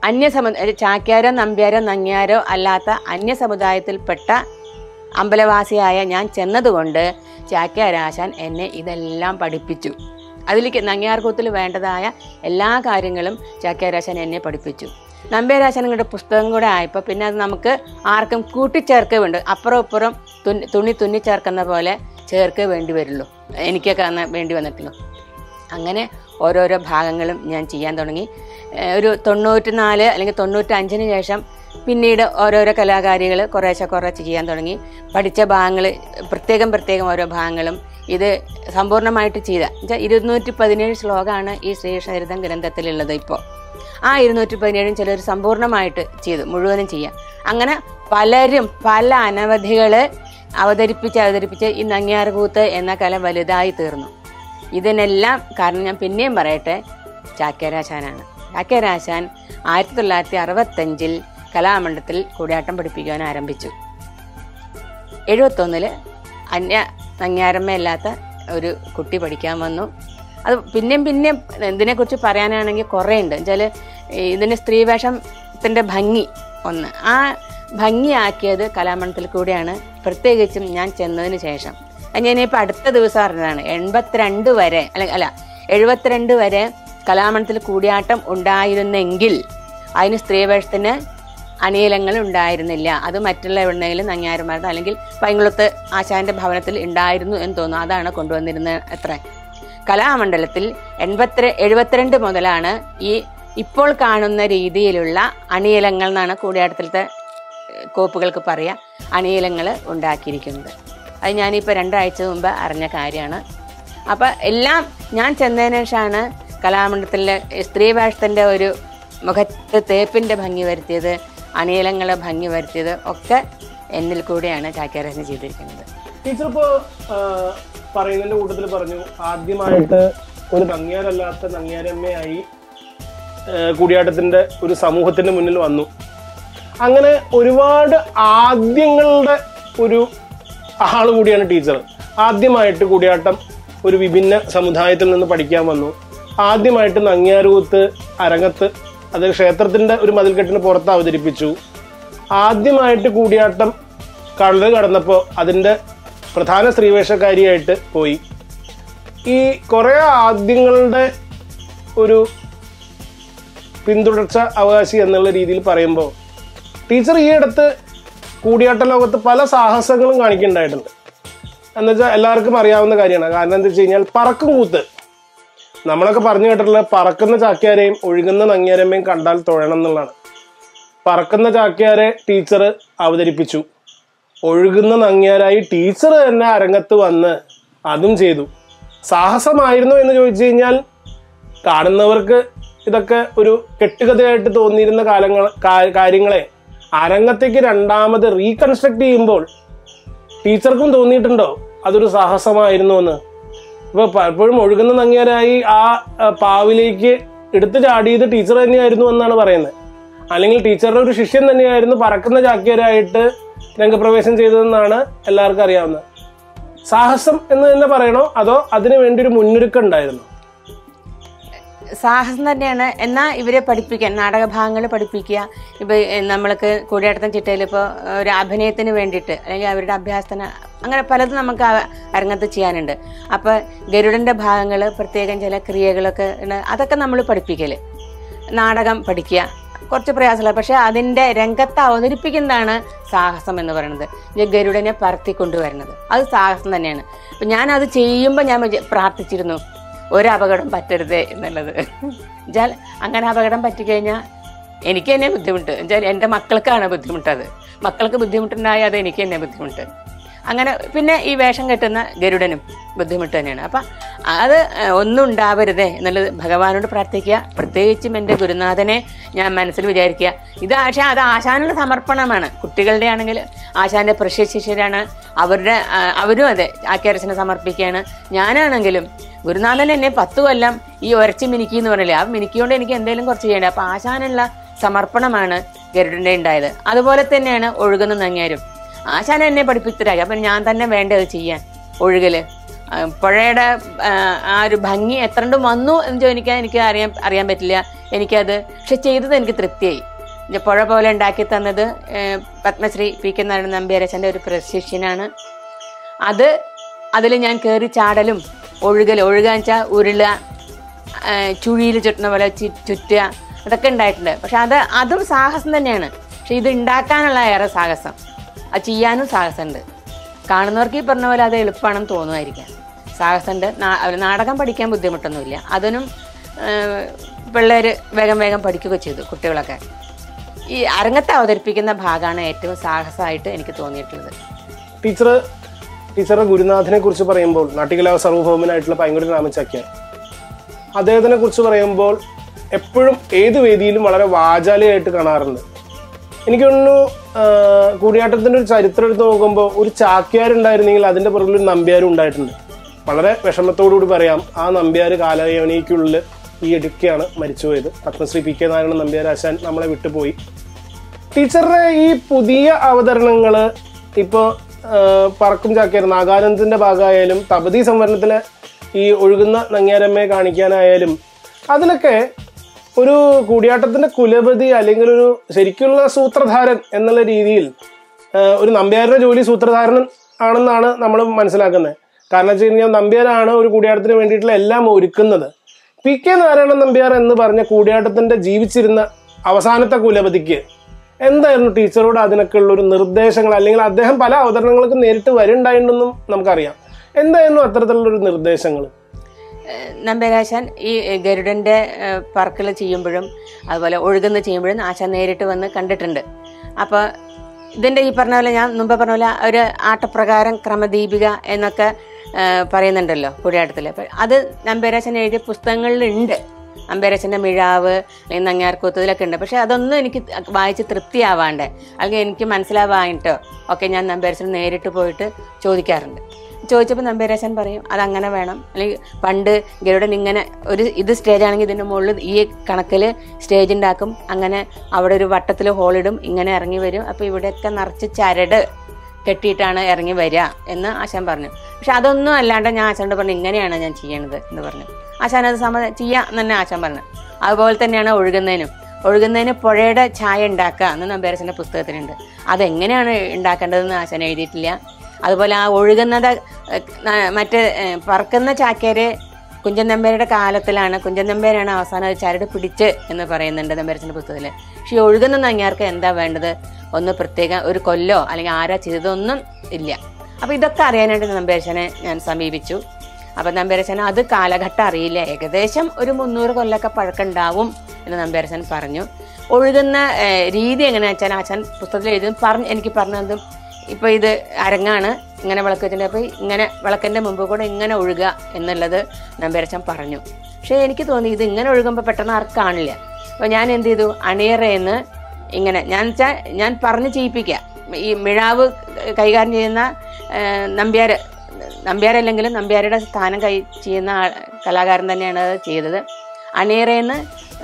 അന്യസമു ചാക്യാരോ നമ്പ്യാരോ നങ്ങ്യാരോ അല്ലാത്ത അന്യസമുദായത്തിൽപ്പെട്ട അമ്പലവാസിയായ ഞാൻ ചെന്നതുകൊണ്ട് ചാക്യാരാശാൻ എന്നെ ഇതെല്ലാം പഠിപ്പിച്ചു. അതിലേക്ക് നങ്ങ്യാർകൂത്തിൽ വേണ്ടതായ എല്ലാ കാര്യങ്ങളും ചാക്യാരാശാൻ എന്നെ പഠിപ്പിച്ചു. നമ്പ്യാരാശാനുകളുടെ പുസ്തകം കൂടെ ആയപ്പോൾ പിന്നെ അത് നമുക്ക് ആർക്കും കൂട്ടിച്ചേർക്കേ വേണ്ടു. അപ്പുറം ഇപ്പുറം തുന്നി തുണി തുന്നി ചേർക്കുന്ന പോലെ ചേർക്കേ വേണ്ടി വരുള്ളൂ. എനിക്കൊക്കെ അന്ന് വേണ്ടി വന്നിട്ടുള്ളൂ. അങ്ങനെ ഓരോരോ ഭാഗങ്ങളും ഞാൻ ചെയ്യാൻ തുടങ്ങി. ഒരു തൊണ്ണൂറ്റി നാല് അല്ലെങ്കിൽ തൊണ്ണൂറ്റഞ്ചിന് ശേഷം പിന്നീട് ഓരോരോ കലാകാരികൾ കുറേശ്ശെ കുറേശ്ശെ ചെയ്യാൻ തുടങ്ങി. പഠിച്ച ഭാഗങ്ങൾ പ്രത്യേകം പ്രത്യേകം ഓരോ ഭാഗങ്ങളും ഇത് സമ്പൂർണ്ണമായിട്ട് ചെയ്ത എന്നുവെച്ചാൽ ഇരുന്നൂറ്റി പതിനേഴ് ശ്ലോകമാണ് ഈ ശ്രീകൃഷ്ണചരിതം ഗ്രന്ഥത്തിലുള്ളത്. ഇപ്പോൾ ആ ഇരുന്നൂറ്റി പതിനേഴും ചിലർ സമ്പൂർണ്ണമായിട്ട് ചെയ്തു, മുഴുവനും ചെയ്യാം. അങ്ങനെ പലരും പല അനവധികൾ അവതരിപ്പിച്ച് അവതരിപ്പിച്ച് ഈ നങ്ങ്യാർകൂത്ത് എന്ന കല വലുതായി തീർന്നു. ഇതിനെല്ലാം കാരണം ഞാൻ പിന്നെയും പറയട്ടെ, ചാക്യാരാശാനാണ്. ചാക്യാരാശാൻ ആയിരത്തി തൊള്ളായിരത്തി അറുപത്തഞ്ചിൽ കലാമണ്ഡലത്തിൽ കൂടിയാട്ടം പഠിപ്പിക്കുവാൻ ആരംഭിച്ചു. എഴുപത്തൊന്നില് അന്യ നങ്ങ്യാരമ്മയില്ലാത്ത ഒരു കുട്ടി പഠിക്കാൻ വന്നു. അത് പിന്നെയും പിന്നെയും ഇതിനെക്കുറിച്ച് പറയാനാണെങ്കിൽ കുറേ ഉണ്ട്. എന്നുവെച്ചാൽ ഇതിന് സ്ത്രീവേഷത്തിൻ്റെ ഭംഗി ഒന്ന് ആ ഭംഗിയാക്കിയത് കലാമണ്ഡലത്തിൽ കൂടിയാണ്. പ്രത്യേകിച്ചും ഞാൻ ചെന്നതിന് ശേഷം ഞാനിപ്പോൾ അടുത്ത ദിവസം അറിഞ്ഞതാണ് എൺപത്തിരണ്ട് വരെ അല്ല അല്ല എഴുപത്തിരണ്ട് വരെ കലാമണ്ഡലത്തിൽ കൂടിയാട്ടം ഉണ്ടായിരുന്നെങ്കിൽ അതിന് സ്ത്രീവേഷത്തിന് അണിയലങ്ങൾ ഉണ്ടായിരുന്നില്ല. അത് മറ്റുള്ള എവിടെയെങ്കിലും നങ്ങ്യാരന്മാരുടെ അല്ലെങ്കിൽ പൈങ്കുളത്ത് ആശാന്റെ ഭവനത്തിൽ ഉണ്ടായിരുന്നു എന്ന് തോന്നുന്നു. അതാണ് കൊണ്ടുവന്നിരുന്നത്. എത്ര കലാമണ്ഡലത്തിൽ എൺപത്തി എഴുപത്തിരണ്ട് മുതലാണ് ഈ ഇപ്പോൾ കാണുന്ന രീതിയിലുള്ള അണിയലങ്ങൾ എന്നാണ് കൂടിയാട്ടത്തിലത്തെ കോപ്പുകൾക്ക് പറയുക, അണിയലങ്ങൾ ഉണ്ടാക്കിയിരിക്കുന്നത്. അത് ഞാനിപ്പോൾ രണ്ടാഴ്ച മുമ്പ് അറിഞ്ഞ കാര്യമാണ്. അപ്പം എല്ലാം ഞാൻ ചെന്നതിന് ശേഷമാണ് കലാമണ്ഡലത്തിലെ സ്ത്രീവേഷത്തിൻ്റെ ഒരു മുഖത്ത് തേപ്പിൻ്റെ ഭംഗി വരുത്തിയത്, അണിയലങ്ങളെ ഭംഗി വരുത്തിയത് ഒക്കെ എന്നിൽ കൂടെയാണ് ചാക്യാരാശാൻ ചെയ്തിരിക്കുന്നത്. ടീച്ചർ ഇപ്പോൾ പറയുന്നതിന്റെ കൂട്ടത്തിൽ പറഞ്ഞു ആദ്യമായിട്ട് ഒരു നങ്ങ്യാരല്ലാത്ത നങ്ങ്യാരമ്മയായി കൂടിയാട്ടത്തിന്റെ ഒരു സമൂഹത്തിന്റെ മുന്നിൽ വന്നു. അങ്ങനെ ഒരുപാട് ആദ്യങ്ങളുടെ ഒരു ആള് കൂടിയാണ് ടീച്ചർ. ആദ്യമായിട്ട് കൂടിയാട്ടം ഒരു വിഭിന്ന സമുദായത്തിൽ നിന്ന് പഠിക്കാൻ വന്നു. ആദ്യമായിട്ട് നങ്ങ്യാർകൂത്ത് അരങ്ങത്ത് അത് ക്ഷേത്രത്തിന്റെ ഒരു മതിൽക്കെട്ടിന് പുറത്ത് അവതരിപ്പിച്ചു. ആദ്യമായിട്ട് കൂടിയാട്ടം കടല് കടന്നപ്പോൾ അതിന്റെ പ്രധാന സ്ത്രീവേഷക്കാരിയായിട്ട് പോയി. ഈ കുറെ ആദ്യങ്ങളുടെ ഒരു പിന്തുടർച്ച അവകാശി എന്നുള്ള രീതിയിൽ പറയുമ്പോൾ ടീച്ചർ ഈ അടുത്ത് കൂടിയാട്ട ലോകത്ത് പല സാഹസങ്ങളും കാണിക്കുന്നുണ്ടായിട്ടുണ്ട്. എന്നുവെച്ചാൽ എല്ലാവർക്കും അറിയാവുന്ന കാര്യമാണ്. കാരണം എന്താ വെച്ച് കഴിഞ്ഞാൽ പറക്കും കൂത്ത് നമ്മളൊക്കെ പറഞ്ഞു കേട്ടിട്ടുള്ള പറക്കുന്ന ചാക്യാരെയും ഒഴുകുന്ന നങ്ങ്യാരമ്മയും കണ്ടാൽ തൊഴണം എന്നുള്ളതാണ്. പറക്കുന്ന ചാക്യാരെ ടീച്ചർ അവതരിപ്പിച്ചു. ഒഴുകുന്ന നങ്ങ്യാരായി ടീച്ചർ തന്നെ അരങ്ങത്ത് വന്ന് അതും ചെയ്തു. സാഹസമായിരുന്നു എന്ന് ചോദിച്ചു കഴിഞ്ഞാൽ കാണുന്നവർക്ക് ഇതൊക്കെ ഒരു കെട്ടുകഥയായിട്ട് തോന്നിയിരുന്ന കാലങ്ങൾ കാര്യങ്ങളെ അരങ്ങത്തേക്ക് രണ്ടാമത് റീകൺസ്ട്രക്ട് ചെയ്യുമ്പോൾ ടീച്ചർക്കും തോന്നിയിട്ടുണ്ടോ അതൊരു സാഹസമായിരുന്നു എന്ന്? ഇപ്പൊ പലപ്പോഴും ഒഴുകുന്ന നങ്ങ്യാരായി ആ പാവിലേക്ക് എടുത്തു ചാടിയത് ടീച്ചർ തന്നെയായിരുന്നു എന്നാണ് പറയുന്നത്. അല്ലെങ്കിൽ ടീച്ചറുടെ ഒരു ശിഷ്യൻ തന്നെയായിരുന്നു പറക്കുന്ന ചാക്യാരായിട്ട് രംഗപ്രവേശം ചെയ്തതെന്നാണ് എല്ലാവർക്കും അറിയാവുന്നത്. സാഹസം എന്ന് തന്നെ പറയണോ അതോ അതിനു വേണ്ടി ഒരു മുന്നൊരുക്കം ഉണ്ടായിരുന്നു? സാഹസം തന്നെയാണ്. എന്നാൽ ഇവരെ പഠിപ്പിക്കാൻ നാടകഭാഗങ്ങൾ പഠിപ്പിക്കുക. ഇപ്പം നമ്മൾക്ക് കൂടിയാട്ടം ചിട്ടയിൽ ഇപ്പോൾ ഒരു അഭിനയത്തിന് വേണ്ടിയിട്ട് അല്ലെങ്കിൽ അവരുടെ അഭ്യാസത്തിന് അങ്ങനെ പലതും നമുക്ക് അരങ്ങത്ത് ചെയ്യാനുണ്ട്. അപ്പോൾ ഗരുഡൻ്റെ ഭാഗങ്ങൾ പ്രത്യേകം ചില ക്രിയകളൊക്കെ അതൊക്കെ നമ്മൾ പഠിപ്പിക്കൽ. നാടകം പഠിക്കുക കുറച്ച് പ്രയാസമുള്ള, പക്ഷെ അതിൻ്റെ രംഗത്ത് അവതരിപ്പിക്കുന്നതാണ് സാഹസം എന്ന് പറയുന്നത്. ഗരുഡനെ പറത്തിക്കൊണ്ടുവരുന്നത് അത് സാഹസം തന്നെയാണ്. അപ്പം ഞാനത് ചെയ്യുമ്പോൾ ഞാൻ പ്രാർത്ഥിച്ചിരുന്നു ഒരപകടം പറ്റരുത് എന്നുള്ളത്. എന്നുവെച്ചാൽ അങ്ങനെ അപകടം പറ്റിക്കഴിഞ്ഞാൽ എനിക്ക് തന്നെ ബുദ്ധിമുട്ട്. എന്നുവെച്ചാൽ എൻ്റെ മക്കൾക്കാണ് ബുദ്ധിമുട്ടത്. മക്കൾക്ക് ബുദ്ധിമുട്ടുണ്ടായാൽ അത് എനിക്ക് തന്നെ ബുദ്ധിമുട്ട്. അങ്ങനെ പിന്നെ ഈ വേഷം കെട്ടുന്ന ഗരുഡനും ബുദ്ധിമുട്ട് തന്നെയാണ്. അപ്പം അത് ഒന്നും ഉണ്ടാവരുതേ എന്നുള്ളത് ഭഗവാനോട് പ്രാർത്ഥിക്കുക. പ്രത്യേകിച്ചും എൻ്റെ ഗുരുനാഥനെ ഞാൻ മനസ്സിൽ വിചാരിക്കുക. ഇത് പക്ഷേ അത് ആശാനുള്ള സമർപ്പണമാണ്. കുട്ടികളുടെ ആണെങ്കിൽ ആശാന്റെ പ്രശസ്തിശിഷ്യരാണ്, അവരുടെ അവരും അതെ ചാക്യാരാശാനെ സമർപ്പിക്കുകയാണ്. ഞാനാണെങ്കിലും ഗുരുനാഥൻ എന്നെ പത്തു കൊല്ലം ഈ ഒരച്ച് മിനുക്കി എന്ന് പറഞ്ഞില്ലേ, ആ മിനുക്കിയോണ്ട് എനിക്ക് എന്തെങ്കിലും കുറച്ച് ചെയ്യേണ്ടത്. അപ്പം ആശാനുള്ള സമർപ്പണമാണ് ഗരുഡൻ്റെ ഉണ്ടായത്. അതുപോലെ തന്നെയാണ് ഒഴുകുന്ന നങ്ങ്യാരും. ആശാൻ എന്നെ പഠിപ്പിച്ചതായി. അപ്പം ഞാൻ തന്നെ വേണ്ടത് ചെയ്യാൻ ഒഴുകല്. പുഴയുടെ ആ ഒരു ഭംഗി എത്രണ്ടും വന്നു എന്ന് ചോദിക്കാൻ എനിക്ക് അറിയാൻ അറിയാൻ പറ്റില്ല എനിക്കത്. പക്ഷെ ചെയ്തത് എനിക്ക് തൃപ്തിയായി. പുഴ പോലെ ഉണ്ടാക്കി തന്നത് പത്മശ്രീ പി കെ നാരായണൻ നമ്പ്യാരച്ഛൻ്റെ ഒരു പ്രശിഷ്യനാണ്. അത് അതിൽ ഞാൻ കയറി ചാടലും ഒഴുകൽ ഒഴുകാന്ന് വെച്ചാൽ ഉരുളുക, ചുഴിയിൽ ചുറ്റുന്ന പോലെ ചുറ്റുക, അതൊക്കെ ഉണ്ടായിട്ടുണ്ട്. പക്ഷെ അത് അതും സാഹസം തന്നെയാണ്. പക്ഷെ ഇത് ഉണ്ടാക്കാനുള്ള ഏറെ സാഹസം, അത് ചെയ്യാനും സാഹസമുണ്ട്. കാണുന്നവർക്ക് ഈ പറഞ്ഞ പോലെ അത് എളുപ്പമാണെന്ന് തോന്നുമായിരിക്കാം. സാഹസമുണ്ട്. നാടകം പഠിക്കാൻ ബുദ്ധിമുട്ടൊന്നുമില്ല. അതിനും പിള്ളേർ വേഗം വേഗം പഠിക്കുകയൊക്കെ ചെയ്തു കുട്ടികളൊക്കെ. ഈ അരങ്ങത്തെ അവതരിപ്പിക്കുന്ന ഭാഗമാണ് ഏറ്റവും സാഹസമായിട്ട് എനിക്ക് തോന്നിയിട്ടുള്ളത്. ടീച്ചർ ടീച്ചറുടെ ഗുരുനാഥനെ കുറിച്ച് പറയുമ്പോൾ നാട്ടികലാ സർവഭൗമനായിട്ടുള്ള പൈങ്കുടി രാമചാക്യാർ, അദ്ദേഹത്തിനെ കുറിച്ച് പറയുമ്പോൾ എപ്പോഴും ഏത് വേദിയിലും വളരെ വാചാലിയായിട്ട് കാണാറുണ്ട്. എനിക്ക് തോന്നുന്നു കൂടിയാട്ടത്തിൻ്റെ ഒരു ചരിത്രം എടുത്ത് നോക്കുമ്പോൾ ഒരു ചാക്യാരുണ്ടായിരുന്നെങ്കിൽ അതിൻ്റെ പുറകിൽ ഒരു നമ്പ്യാരും ഉണ്ടായിട്ടുണ്ട്. വളരെ വിഷമത്തോടുകൂടി പറയാം, ആ നമ്പ്യാർ കാലയവനിക്കുള്ളിൽ ഈ ഇടുക്കിയാണ് മരിച്ചുപോയത്. പത്മശ്രീ പി കെ നാരായണൻ നമ്പ്യാരാശാൻ നമ്മളെ വിട്ടുപോയി. ടീച്ചറുടെ ഈ പുതിയ അവതരണങ്ങൾ ഇപ്പോൾ പറക്കും ചാക്യാർ നാഗാനന്ദത്തിൻ്റെ ഭാഗമായാലും തപതി സംവരണത്തിലെ ഈ ഒഴുകുന്ന നങ്ങ്യാരമ്മയെ കാണിക്കാനായാലും അതിലൊക്കെ ഒരു കൂടിയാട്ടത്തിന്റെ കുലപതി അല്ലെങ്കിൽ ഒരു ശരിക്കുള്ള സൂത്രധാരൻ എന്നുള്ള രീതിയിൽ ഒരു നമ്പ്യാരുടെ ജോലി സൂത്രധാരൻ ആണെന്നാണ് നമ്മൾ മനസ്സിലാക്കുന്നത്. കാരണം വെച്ച് കഴിഞ്ഞാൽ നമ്പ്യാരാണ് ഒരു കൂടിയാട്ടത്തിന് വേണ്ടിയിട്ടുള്ള എല്ലാം ഒരുക്കുന്നത്. പി കെ നാരായണൻ നമ്പ്യാർ എന്ന് പറഞ്ഞ കൂടിയാട്ടത്തിന്റെ ജീവിച്ചിരുന്ന അവസാനത്തെ കുലപതിക്ക് എന്തായിരുന്നു ടീച്ചറോട് അതിനൊക്കെ ഉള്ള ഒരു നിർദ്ദേശങ്ങൾ, അല്ലെങ്കിൽ അദ്ദേഹം പല അവതരണങ്ങൾക്കും നേരിട്ട് വരുന്നുണ്ടായിട്ടുണ്ടെന്നും നമുക്കറിയാം. എന്തായിരുന്നു അത്തരത്തിലുള്ളൊരു നിർദ്ദേശങ്ങൾ? നമ്പ്യാരാശാൻ ഈ ഗരുഡന്റെ പറക്കൽ ചെയ്യുമ്പോഴും അതുപോലെ ഒഴുകുന്ന ചെയ്യുമ്പോഴും ആശാൻ നേരിട്ട് വന്ന് കണ്ടിട്ടുണ്ട്. അപ്പോൾ ഇതിൻ്റെ ഈ പറഞ്ഞ പോലെ ഞാൻ മുമ്പ് പറഞ്ഞ പോലെ ഒരു ആട്ടപ്രകാരം ക്രമദീപിക എന്നൊക്കെ പറയുന്നുണ്ടല്ലോ കൂടിയാട്ടത്തിൽ. അപ്പം അത് നമ്പ്യാരാശാൻ എഴുതിയ പുസ്തകങ്ങളിലുണ്ട്. നമ്പ്യാരാശാൻ്റെ മിഴാവ് അല്ലെങ്കിൽ നങ്ങ്യാർകൂത്ത് ഇതിലൊക്കെ ഉണ്ട്. പക്ഷെ അതൊന്നും എനിക്ക് വായിച്ച് തൃപ്തിയാവാണ്ട് അല്ലെങ്കിൽ എനിക്ക് മനസ്സിലാവാനിട്ടോ ഒക്കെ ഞാൻ നമ്പ്യാരാശാൻ നേരിട്ട് പോയിട്ട് ചോദിക്കാറുണ്ട്. ചോദിച്ചപ്പോൾ നമ്പ്യാരാശാൻ പറയും അതങ്ങനെ വേണം, അല്ലെങ്കിൽ പണ്ട് ഗരുഡൻ ഇങ്ങനെ ഒരു ഇത് സ്റ്റേജ് ആണെങ്കിൽ ഇതിൻ്റെ മുകളിൽ ഈ കണക്കിൽ സ്റ്റേജ് ഉണ്ടാക്കും, അങ്ങനെ അവിടെ ഒരു വട്ടത്തിൽ ഹോളിടും, ഇങ്ങനെ ഇറങ്ങി വരും, അപ്പോൾ ഇവിടെയൊക്കെ നിറച്ച് ചരട് കെട്ടിയിട്ടാണ് ഇറങ്ങി വരിക എന്ന് ആശാൻ പറഞ്ഞു. പക്ഷെ അതൊന്നും അല്ലാണ്ട് ഞാൻ ആശാനോട് പറഞ്ഞു ഇങ്ങനെയാണ് ഞാൻ ചെയ്യണത് എന്ന് പറഞ്ഞു. ആശാൻ അത് സമ്മ ചെയ്യാം എന്ന് തന്നെ ആശാൻ പറഞ്ഞു. അതുപോലെ തന്നെയാണ് ഒഴുകുന്നതിനും. ഒഴുകുന്നതിന് പുഴയുടെ ചായ ഉണ്ടാക്കുക എന്ന് നമ്പ്യാരാശാൻ്റെ പുസ്തകത്തിനുണ്ട്. അതെങ്ങനെയാണ് ഉണ്ടാക്കേണ്ടതെന്ന് ആശാൻ എഴുതിയിട്ടില്ല. അതുപോലെ ആ ഒഴുകുന്നത് മറ്റേ പറക്കുന്ന ചാക്യാര് കുഞ്ചൻ നമ്പ്യാരുടെ കാലത്തിലാണ്. കുഞ്ചൻ നമ്പ്യാരാണ് അവസാനം അത് ചരട് പിടിച്ച് എന്ന് പറയുന്നുണ്ട് നമ്പ്യാരാശാൻ്റെ പുസ്തകത്തിൽ. പക്ഷെ ഈ ഒഴുകുന്ന നങ്ങ്യാർക്ക് എന്താ വേണ്ടത്? ഒന്ന് പ്രത്യേകം ഒരു കൊല്ലോ അല്ലെങ്കിൽ ആരാ ചെയ്തതൊന്നും ഇല്ല. അപ്പം ഇതൊക്കെ അറിയാനായിട്ട് നമ്പ്യാരാശാനെ ഞാൻ സമീപിച്ചു. അപ്പം നമ്പ്യാരാശാൻ അത് കാലഘട്ടം അറിയില്ല, ഏകദേശം ഒരു മുന്നൂറ് കൊല്ലമൊക്കെ പഴക്കമുണ്ടാവും എന്ന് നമ്പ്യാരാശാൻ പറഞ്ഞു. ഒഴുകുന്ന രീതി എങ്ങനെയാണെന്ന് വെച്ചാൽ ആശാൻ പുസ്തകത്തിൽ എഴുതും പറഞ്ഞ് എനിക്ക് പറഞ്ഞതും ഇപ്പോൾ ഇത് അരങ്ങാണ്, ഇങ്ങനെ വിളക്ക് വെച്ചിട്ടുണ്ട്, അപ്പോൾ ഇങ്ങനെ വിളക്കിൻ്റെ മുമ്പ് കൂടെ ഇങ്ങനെ ഒഴുകുക എന്നുള്ളത് നമ്പ്യാരാശാൻ പറഞ്ഞു. പക്ഷേ എനിക്ക് തോന്നി ഇത് ഇങ്ങനെ ഒഴുകുമ്പോൾ പെട്ടെന്ന് ആർക്കും കാണില്ല. അപ്പോൾ ഞാൻ എന്ത് ചെയ്തു, അണിയറേന്ന് ഇങ്ങനെ ഞാൻ വെച്ചാൽ ഞാൻ പറഞ്ഞ് ചെയ്യിപ്പിക്കുക. ഈ മിഴാവ് കൈകാര്യം ചെയ്യുന്ന നമ്പ്യാർ നമ്പ്യാരല്ലെങ്കിലും നമ്പ്യാരുടെ സ്ഥാനം കൈ ചെയ്യുന്ന കലാകാരൻ തന്നെയാണ് അത് ചെയ്തത്. അണിയറേന്ന്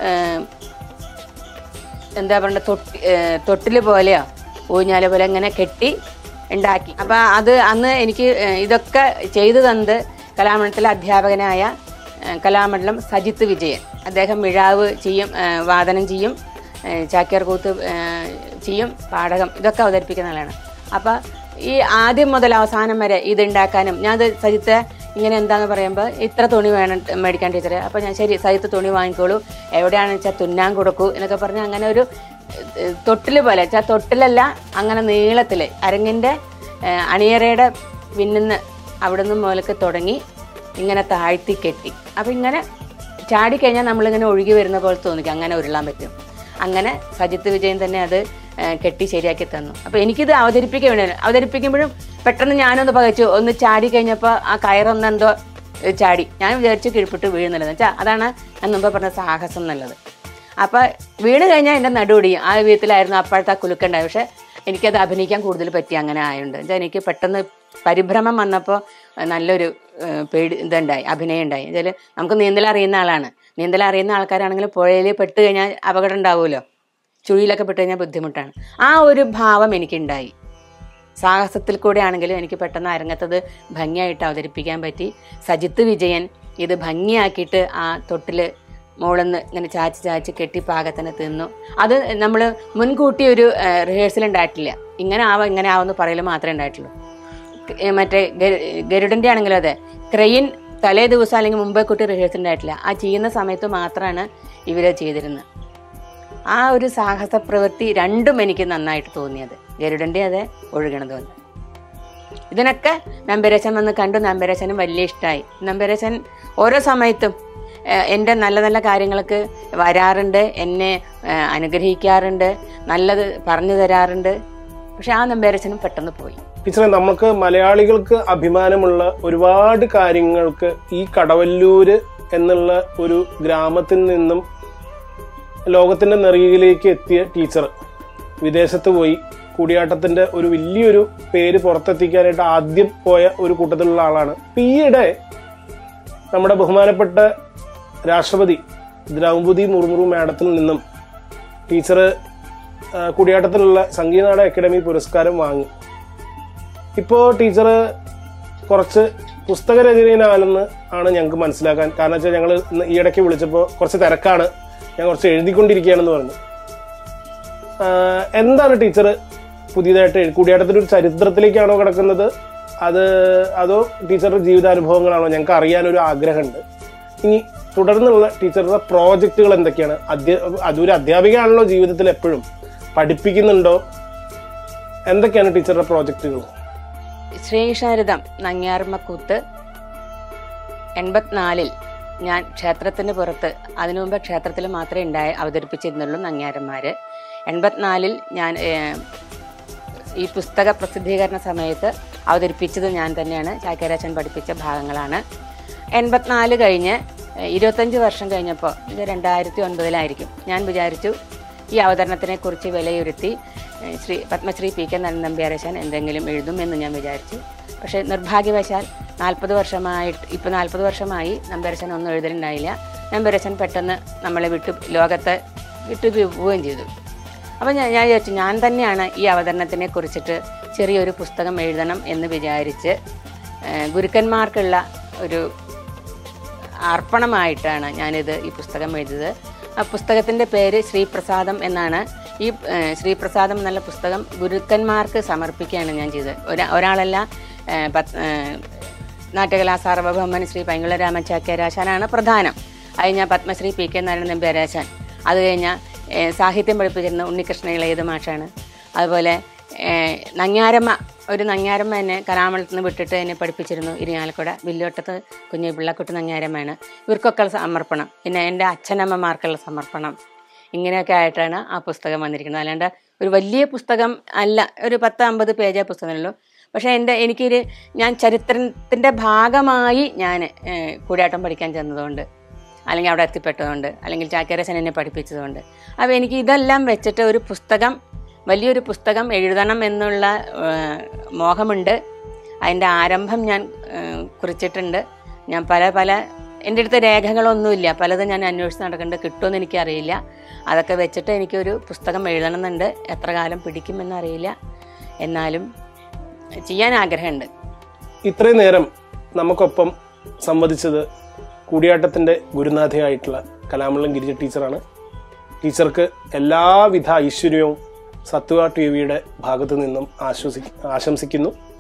എന്താ പറയുക തൊട്ടി തൊട്ടിൽ പോലെയോ ഊഞ്ഞാല പോലെ ഇങ്ങനെ കെട്ടി ഉണ്ടാക്കി. അപ്പം അത് അന്ന് എനിക്ക് ഇതൊക്കെ ചെയ്തു തന്നത് കലാമണ്ഡലത്തിലെ അധ്യാപകനായ കലാമണ്ഡലം സജിത്ത് വിജയൻ. അദ്ദേഹം മിഴാവ് ചെയ്യും, വാദനം ചെയ്യും, ചാക്യാർ കൂത്ത് ചെയ്യും, പാടകം ഇതൊക്കെ അവതരിപ്പിക്കുന്ന ആളാണ്. അപ്പം ഈ ആദ്യം മുതൽ അവസാനം വരെ ഇതുണ്ടാക്കാനും ഞാൻ അത് സജിത്ത് ഇങ്ങനെ എന്താന്ന് പറയുമ്പോൾ ഇത്ര തുണി വേണം മേടിക്കാൻ ടീച്ചറെ. അപ്പോൾ ഞാൻ ശരി സജിത്ത് തുണി വാങ്ങിക്കോളൂ, എവിടെയാണെന്ന് വെച്ചാൽ തുന്നാൻ കൊടുക്കൂ എന്നൊക്കെ പറഞ്ഞ് അങ്ങനെ ഒരു തൊട്ടിൽ പോലെ വെച്ചാൽ തൊട്ടിലല്ല അങ്ങനെ നീളത്തിൽ അരങ്ങിൻ്റെ അണിയറയുടെ പിന്നിന്ന് അവിടെ നിന്ന് മുതലേക്ക് തുടങ്ങി ഇങ്ങനെ താഴ്ത്തി കെട്ടി. അപ്പം ഇങ്ങനെ ചാടിക്കഴിഞ്ഞാൽ നമ്മളിങ്ങനെ ഒഴുകി വരുന്ന പോലെ തോന്നിക്കും, അങ്ങനെ ഉരുളാൻ പറ്റും. അങ്ങനെ സജിത്ത് വിജയൻ തന്നെ അത് കെട്ടി ശരിയാക്കി തന്നു. അപ്പോൾ എനിക്കിത് അവതരിപ്പിക്കാൻ വേണ്ടി അവതരിപ്പിക്കുമ്പോഴും പെട്ടെന്ന് ഞാനൊന്ന് പകച്ചു, ഒന്ന് ചാടി കഴിഞ്ഞപ്പോൾ ആ കയറൊന്നെന്തോ ചാടി ഞാൻ വിചാരിച്ച് കീഴ്പ്പെട്ട് വീഴുന്നുള്ളത് വെച്ചാൽ അതാണ് ഞാൻ മുമ്പ് പറഞ്ഞ സാഹസം എന്നുള്ളത്. അപ്പോൾ വീണ് കഴിഞ്ഞാൽ എൻ്റെ നടുപൊടിയും ആ വിധത്തിലായിരുന്നു അപ്പോഴത്തെ ആ കുലുക്കുണ്ടായി. പക്ഷേ എനിക്കത് അഭിനയിക്കാൻ കൂടുതൽ പറ്റി അങ്ങനെ ആയതുകൊണ്ട് വെച്ചാൽ എനിക്ക് പെട്ടെന്ന് പരിഭ്രമം വന്നപ്പോൾ നല്ലൊരു പേടി ഇതുണ്ടായി, അഭിനയം ഉണ്ടായി. വെച്ചാൽ നമുക്ക് നീന്തൽ അറിയുന്ന ആളാണ്, നീന്തൽ അറിയുന്ന ആൾക്കാരാണെങ്കിൽ പുഴയിൽ പെട്ട് കഴിഞ്ഞാൽ അപകടം ഉണ്ടാവുമല്ലോ, ചുഴിയിലൊക്കെ പെട്ട് കഴിഞ്ഞാൽ ബുദ്ധിമുട്ടാണ്. ആ ഒരു ഭാവം എനിക്കുണ്ടായി. സാഹസത്തിൽ കൂടെ ആണെങ്കിലും എനിക്ക് പെട്ടെന്ന് അരങ്ങത്തത് ഭംഗിയായിട്ട് അവതരിപ്പിക്കാൻ പറ്റി. സജിത്ത് വിജയൻ ഇത് ഭംഗിയാക്കിയിട്ട് ആ തൊട്ടിൽ മോളെന്ന് ഇങ്ങനെ ചാച്ച് ചാച്ച് കെട്ടി പാകത്തിന് തിന്നു. അത് നമ്മൾ മുൻകൂട്ടി ഒരു റിഹേഴ്സൽ ഉണ്ടായിട്ടില്ല. ഇങ്ങനെ ആവാം ഇങ്ങനെ ആവുമെന്ന് പറയൽ മാത്രമേ ഉണ്ടായിട്ടുള്ളൂ. മറ്റേ ഗരുഡൻ്റെ ആണെങ്കിലും അതെ, ക്രെയിൻ തലേ ദിവസം അല്ലെങ്കിൽ മുമ്പേ കൂട്ടി റിഹേഴ്സൽ ഉണ്ടായിട്ടില്ല. ആ ചെയ്യുന്ന സമയത്ത് മാത്രമാണ് ഇവർ ചെയ്തിരുന്നത്. ആ ഒരു സാഹസ പ്രവൃത്തി രണ്ടും എനിക്ക് നന്നായിട്ട് തോന്നിയത്, ഗരുഡൻ്റെ അതെ, ഒഴുകണതും അതെ. ഇതിനൊക്കെ നമ്പ്യാരച്ഛൻ വന്ന് കണ്ടു. നമ്പ്യാരച്ഛനും വലിയ ഇഷ്ടമായി. നമ്പ്യാരച്ഛൻ ഓരോ സമയത്തും എൻ്റെ നല്ല നല്ല കാര്യങ്ങൾക്ക് വരാറുണ്ട്, എന്നെ അനുഗ്രഹിക്കാറുണ്ട്, നല്ലത് പറഞ്ഞു തരാറുണ്ട്. പക്ഷെ ആ നമ്പ്യാരച്ഛനും പെട്ടെന്ന് പോയി. ടീച്ചറെ, നമുക്ക് മലയാളികൾക്ക് അഭിമാനമുള്ള ഒരുപാട് കാര്യങ്ങൾക്ക് ഈ കടവല്ലൂര് എന്നുള്ള ഒരു ഗ്രാമത്തിൽ നിന്നും ലോകത്തിന്റെ നെറുകിലേക്ക് എത്തിയ ടീച്ചർ വിദേശത്ത് പോയി കൂടിയാട്ടത്തിന്റെ ഒരു വലിയൊരു പേര് പുറത്തെത്തിക്കാനായിട്ട് ആദ്യം പോയ ഒരു കൂട്ടത്തിലുള്ള ആളാണ്. ഈയിടെ നമ്മുടെ ബഹുമാനപ്പെട്ട രാഷ്ട്രപതി ദ്രൗപദി മുർമു മാഡത്തിൽ നിന്നും ടീച്ചർ കൂടിയാട്ടത്തിലുള്ള സംഗീതനാട അക്കാദമി പുരസ്കാരം വാങ്ങി. ഇപ്പോ ടീച്ചർ കുറച്ച് പുസ്തകരചനയിലാണെന്ന് ആണ് ഞങ്ങൾക്ക് മനസ്സിലാക്കാൻ. കാരണം വെച്ചാൽ ഞങ്ങൾ ഈ ഇടയ്ക്ക് വിളിച്ചപ്പോൾ കുറച്ച് തിരക്കാണ്, ഞാൻ കുറച്ച് എഴുതിക്കൊണ്ടിരിക്കുകയാണെന്ന് പറഞ്ഞു. എന്താണ് ടീച്ചർ പുതിയതായിട്ട് കൂടിയാട്ടത്തിന്റെ ഒരു ചരിത്രത്തിലേക്കാണോ കിടക്കുന്നത്, അത് അതോ ടീച്ചറുടെ ജീവിതാനുഭവങ്ങളാണോ? ഞങ്ങൾക്ക് അറിയാനൊരു ആഗ്രഹമുണ്ട്. ഇനി തുടർന്നുള്ള ടീച്ചറുടെ പ്രോജക്റ്റുകൾ എന്തൊക്കെയാണ്? അധ്യ അതൊരു അധ്യാപികയാണല്ലോ, ജീവിതത്തിൽ എപ്പോഴും പഠിപ്പിക്കുന്നുണ്ടോ? എന്തൊക്കെയാണ് ടീച്ചറുടെ പ്രോജക്റ്റുകൾ? ശ്രീശാരദം നങ്ങ്യാർമ്മക്കൂത്ത് എൺപത്തിനാലിൽ ഞാൻ ക്ഷേത്രത്തിന് പുറത്ത്, അതിനു മുമ്പ് ക്ഷേത്രത്തിൽ മാത്രമേ ഉണ്ടായി അവതരിപ്പിച്ചിരുന്നുള്ളൂ നങ്ങ്യാരന്മാര്. എൺപത്തിനാലിൽ ഞാൻ ഈ പുസ്തക പ്രസിദ്ധീകരണ സമയത്ത് അവതരിപ്പിച്ചത് ഞാൻ തന്നെയാണ്. ചാക്യാരാച്ചൻ പഠിപ്പിച്ച ഭാഗങ്ങളാണ്. എൺപത്തിനാല് കഴിഞ്ഞ് ഇരുപത്തഞ്ച് വർഷം കഴിഞ്ഞപ്പോൾ, ഇത് രണ്ടായിരത്തി ഒൻപതിലായിരിക്കും, ഞാൻ വിചാരിച്ചു ഈ അവതരണത്തിനെ കുറിച്ച് വിലയിരുത്തി ശ്രീ പത്മശ്രീ പി കെ നമ്പ്യാരച്ഛൻ എന്തെങ്കിലും എഴുതുമെന്ന് ഞാൻ വിചാരിച്ചു. പക്ഷേ നിർഭാഗ്യവശാൽ നാൽപ്പത് വർഷമായിട്ട് ഇപ്പോൾ നാൽപ്പത് വർഷമായി നമ്പ്യാരച്ഛൻ ഒന്നും എഴുതലുണ്ടായില്ല. നമ്പ്യാരച്ഛൻ പെട്ടെന്ന് നമ്മളെ വിട്ടു ലോകത്തെ വിട്ടു പോവുകയും ചെയ്തു. അപ്പം ഞാൻ ഞാൻ വിചാരിച്ചു ഞാൻ തന്നെയാണ് ഈ അവതരണത്തിനെ കുറിച്ചിട്ട് ചെറിയൊരു പുസ്തകം എഴുതണം എന്ന് വിചാരിച്ച് ഗുരുക്കന്മാർക്കുള്ള ഒരു അർപ്പണമായിട്ടാണ് ഞാനിത് ഈ പുസ്തകം എഴുതിയത്. ആ പുസ്തകത്തിൻ്റെ പേര് ശ്രീപ്രസാദം എന്നാണ്. ഈ ശ്രീപ്രസാദം എന്നുള്ള പുസ്തകം ഗുരുക്കന്മാർക്ക് സമർപ്പിക്കുകയാണ് ഞാൻ ചെയ്തത്. ഒരാ ഒരാളല്ല നാട്യകലാ സാർവഭൗമൻ ശ്രീ പൈങ്കുള രാമചാക്യാരാശാനാണ് പ്രധാനം. അത് കഴിഞ്ഞാൽ പത്മശ്രീ പി കെ നാരായണൻ നമ്പ്യാരാശാൻ, അത് കഴിഞ്ഞാൽ സാഹിത്യം പഠിപ്പിച്ചിരുന്ന ഉണ്ണികൃഷ്ണ ഇളയത് മാഷാണ്. അതുപോലെ നങ്ങ്യാരമ്മ, ഒരു നങ്ങ്യാരമ്മ എന്നെ കലാമണ്ഡലത്തിൽ നിന്ന് വിട്ടിട്ട് എന്നെ പഠിപ്പിച്ചിരുന്നു. ഇരിങ്ങാലക്കുട വില്ലുവട്ടത്ത് കുഞ്ഞു പിള്ളക്കുട്ടി നങ്ങ്യാരമ്മയാണ്. ഇവർക്കൊക്കെ സമർപ്പണം, പിന്നെ എൻ്റെ അച്ഛനമ്മമാർക്കുള്ള സമർപ്പണം, ഇങ്ങനെയൊക്കെ ആയിട്ടാണ് ആ പുസ്തകം വന്നിരിക്കുന്നത്. അല്ലാണ്ട് ഒരു വലിയ പുസ്തകം അല്ല, ഒരു പത്ത് അമ്പത് പേജ് പുസ്തകമല്ലോ. പക്ഷേ എൻ്റെ എനിക്കൊരു ഞാൻ ചരിത്രത്തിൻ്റെ ഭാഗമായി ഞാൻ കൂടിയാട്ടം പഠിക്കാൻ ചെന്നതുകൊണ്ട്, അല്ലെങ്കിൽ അവിടെ എത്തിപ്പെട്ടതുകൊണ്ട്, അല്ലെങ്കിൽ ചാക്യാരാച്ചൻ എന്നെ പഠിപ്പിച്ചതുകൊണ്ട്, അപ്പോൾ എനിക്ക് ഇതെല്ലാം വെച്ചിട്ട് ഒരു പുസ്തകം, വലിയൊരു പുസ്തകം എഴുതണം എന്നുള്ള മോഹമുണ്ട്. അതിൻ്റെ ആരംഭം ഞാൻ കുറിച്ചിട്ടുണ്ട്. ഞാൻ പല പല എൻ്റെ അടുത്ത് രേഖകളൊന്നുമില്ല, പലതും ഞാൻ അന്വേഷിച്ച് നടക്കുന്നുണ്ട്, കിട്ടുമെന്ന് എനിക്കറിയില്ല. അതൊക്കെ വെച്ചിട്ട് എനിക്കൊരു പുസ്തകം എഴുതണം എന്നുണ്ട്. എത്ര കാലം പിടിക്കുമെന്നറിയില്ല, എന്നാലും ചെയ്യാൻ ആഗ്രഹമുണ്ട്. ഇത്രയും നേരം നമുക്കൊപ്പം സംവദിച്ചത് കൂടിയാട്ടത്തിൻ്റെ ഗുരുനാഥയായിട്ടുള്ള കലാമണ്ഡലം ഗിരിജ ടീച്ചറാണ്. ടീച്ചർക്ക് എല്ലാവിധ ഐശ്വര്യവും സത്വ ടി വിയുടെ ഭാഗത്തു നിന്നും ആശ്വസി ആശംസിക്കുന്നു.